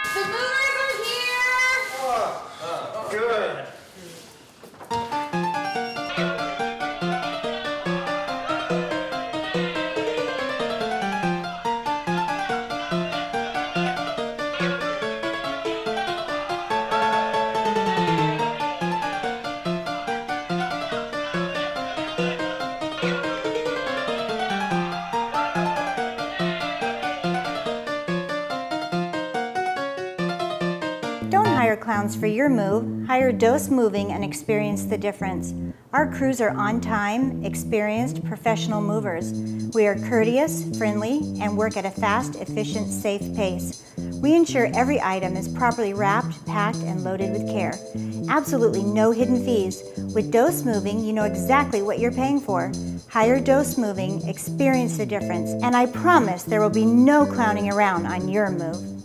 The movers are here! Oh, good. Don't hire clowns for your move. Hire Dose Moving and experience the difference. Our crews are on time, experienced, professional movers. We are courteous, friendly, and work at a fast, efficient, safe pace. We ensure every item is properly wrapped, packed, and loaded with care. Absolutely no hidden fees. With Dose Moving, you know exactly what you're paying for. Hire Dose Moving, experience the difference, and I promise there will be no clowning around on your move.